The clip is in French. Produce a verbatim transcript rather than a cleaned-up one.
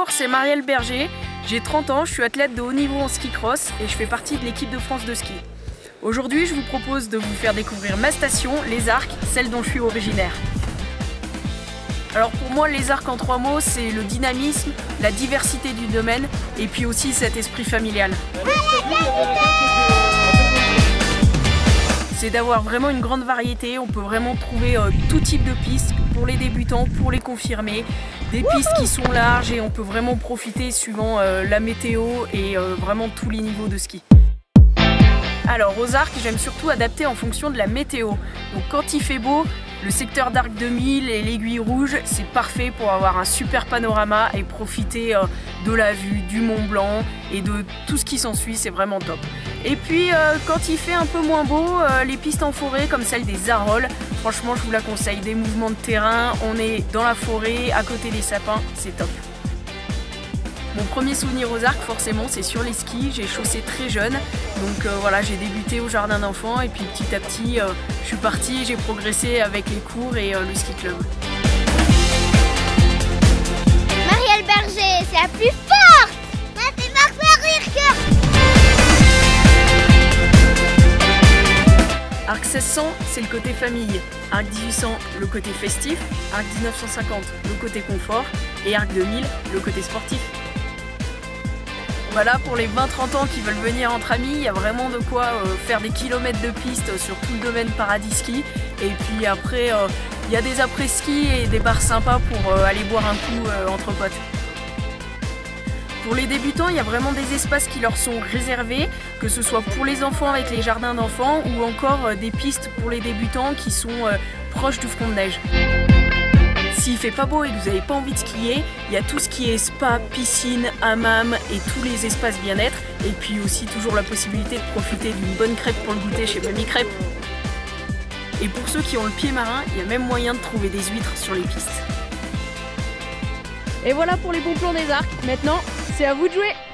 Bonjour, c'est Marielle Berger, j'ai trente ans, je suis athlète de haut niveau en ski cross et je fais partie de l'équipe de France de ski. Aujourd'hui, je vous propose de vous faire découvrir ma station, les Arcs, celle dont je suis originaire. Alors pour moi, les Arcs en trois mots, c'est le dynamisme, la diversité du domaine et puis aussi cet esprit familial. C'est d'avoir vraiment une grande variété, on peut vraiment trouver euh, tout type de pistes pour les débutants, pour les confirmés, des pistes qui sont larges et on peut vraiment profiter suivant euh, la météo et euh, vraiment tous les niveaux de ski. Alors aux Arcs, j'aime surtout adapter en fonction de la météo. Donc quand il fait beau, le secteur d'Arc deux mille et l'Aiguille Rouge, c'est parfait pour avoir un super panorama et profiter euh, de la vue, du Mont Blanc et de tout ce qui s'ensuit, c'est vraiment top. Et puis euh, quand il fait un peu moins beau, euh, les pistes en forêt comme celle des Arolles, franchement je vous la conseille, des mouvements de terrain, on est dans la forêt, à côté des sapins, c'est top. Mon premier souvenir aux Arcs, forcément, c'est sur les skis. J'ai chaussé très jeune, donc euh, voilà, j'ai débuté au jardin d'enfants et puis petit à petit, euh, je suis partie, j'ai progressé avec les cours et euh, le ski club. Marielle Berger, c'est la plus forte. Moi, c'est Marc Arc seize cents, c'est le côté famille. Arc dix-huit cents, le côté festif. Arc dix-neuf cent cinquante, le côté confort. Et Arc deux mille, le côté sportif. Voilà, pour les vingt trente ans qui veulent venir entre amis, il y a vraiment de quoi euh, faire des kilomètres de piste sur tout le domaine Paradis Ski. Et puis après, euh, il y a des après-ski et des bars sympas pour euh, aller boire un coup euh, entre potes. Pour les débutants, il y a vraiment des espaces qui leur sont réservés, que ce soit pour les enfants avec les jardins d'enfants ou encore euh, des pistes pour les débutants qui sont euh, proches du front de neige. S'il fait pas beau et que vous n'avez pas envie de skier, il y a tout ce qui est spa, piscine, hammam et tous les espaces bien-être. Et puis aussi toujours la possibilité de profiter d'une bonne crêpe pour le goûter chez Mamie Crêpe. Et pour ceux qui ont le pied marin, il y a même moyen de trouver des huîtres sur les pistes. Et voilà pour les bons plans des Arcs. Maintenant, c'est à vous de jouer!